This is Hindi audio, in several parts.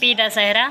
हैप्पी दशहरा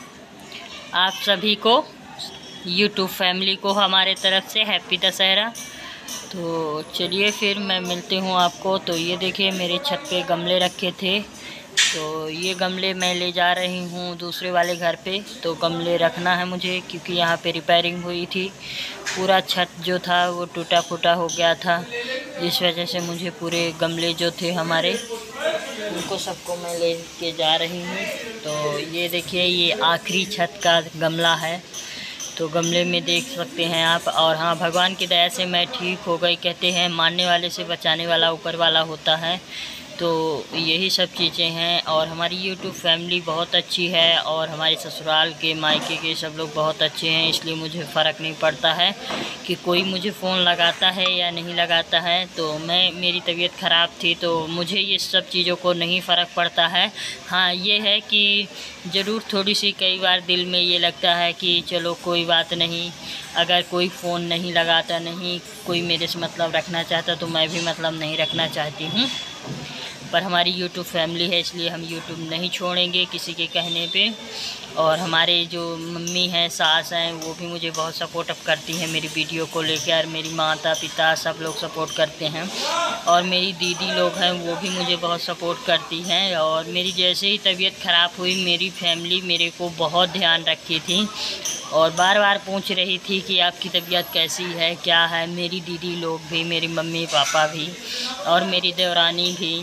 आप सभी को, यूट्यूब फैमिली को हमारे तरफ से हैप्पी दशहरा। तो चलिए फिर मैं मिलती हूँ आपको। तो ये देखिए मेरे छत पे गमले रखे थे, तो ये गमले मैं ले जा रही हूँ दूसरे वाले घर पे। तो गमले रखना है मुझे, क्योंकि यहाँ पे रिपेयरिंग हुई थी, पूरा छत जो था वो टूटा फूटा हो गया था। इस वजह से मुझे पूरे गमले जो थे हमारे, उनको सबको मैं ले के जा रही हूँ। तो ये देखिए ये आखिरी छत का गमला है, तो गमले में देख सकते हैं आप। और हाँ, भगवान की दया से मैं ठीक हो गई। कहते हैं मानने वाले से बचाने वाला ऊपर वाला होता है, तो यही सब चीज़ें हैं। और हमारी यूट्यूब फैमिली बहुत अच्छी है, और हमारे ससुराल के मायके के सब लोग बहुत अच्छे हैं, इसलिए मुझे फ़र्क नहीं पड़ता है कि कोई मुझे फ़ोन लगाता है या नहीं लगाता है। तो मेरी तबीयत ख़राब थी, तो मुझे ये सब चीज़ों को नहीं फ़र्क पड़ता है। हाँ, ये है कि ज़रूर थोड़ी सी कई बार दिल में ये लगता है कि चलो कोई बात नहीं, अगर कोई फ़ोन नहीं लगाता, नहीं कोई मेरे से मतलब रखना चाहता, तो मैं भी मतलब नहीं रखना चाहती हूँ। पर हमारी यूट्यूब फैमिली है, इसलिए हम यूट्यूब नहीं छोड़ेंगे किसी के कहने पे। और हमारे जो मम्मी हैं, सास हैं, वो भी मुझे बहुत सपोर्ट अप करती हैं मेरी वीडियो को लेकर। मेरी माता पिता सब लोग सपोर्ट करते हैं, और मेरी दीदी लोग हैं वो भी मुझे बहुत सपोर्ट करती हैं। और मेरी जैसे ही तबीयत ख़राब हुई, मेरी फैमिली मेरे को बहुत ध्यान रखी थी, और बार बार पूछ रही थी कि आपकी तबीयत कैसी है, क्या है। मेरी दीदी लोग भी, मेरी मम्मी पापा भी, और मेरी देवरानी भी,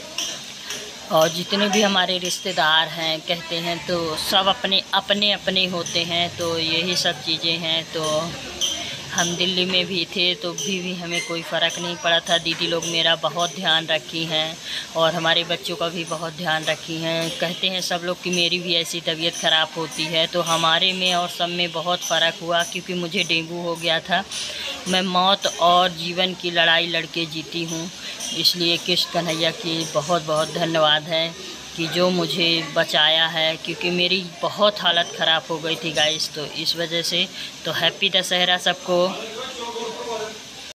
और जितने भी हमारे रिश्तेदार हैं कहते हैं, तो सब अपने अपने अपने होते हैं। तो यही सब चीज़ें हैं। तो हम दिल्ली में भी थे, तो भी हमें कोई फ़र्क नहीं पड़ा था। दीदी लोग मेरा बहुत ध्यान रखी हैं, और हमारे बच्चों का भी बहुत ध्यान रखी हैं। कहते हैं सब लोग कि मेरी भी ऐसी तबीयत ख़राब होती है, तो हमारे में और सब में बहुत फ़र्क हुआ, क्योंकि मुझे डेंगू हो गया था। मैं मौत और जीवन की लड़ाई लड़के जीती हूँ, इसलिए कृष्ण कन्हैया की बहुत बहुत धन्यवाद है कि जो मुझे बचाया है, क्योंकि मेरी बहुत हालत ख़राब हो गई थी गाइस। तो इस वजह से तो हैप्पी दशहरा सबको।